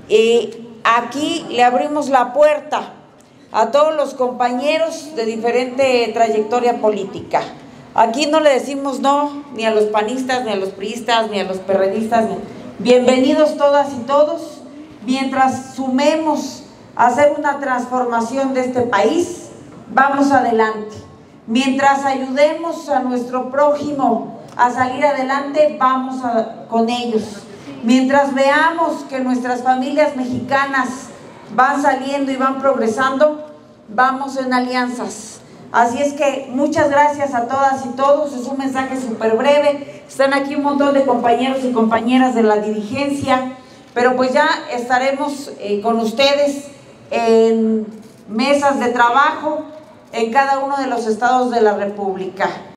Aquí le abrimos la puerta a todos los compañeros de diferente trayectoria política. Aquí no le decimos no ni a los panistas, ni a los priistas, ni a los perredistas. Bienvenidos todas y todos. Mientras sumemos a hacer una transformación de este país, vamos adelante. Mientras ayudemos a nuestro prójimo a salir adelante, vamos con ellos. Mientras veamos que nuestras familias mexicanas van saliendo y van progresando, vamos en alianzas. Así es que muchas gracias a todas y todos. Es un mensaje súper breve. Están aquí un montón de compañeros y compañeras de la dirigencia, pero pues ya estaremos con ustedes en mesas de trabajo en cada uno de los estados de la República.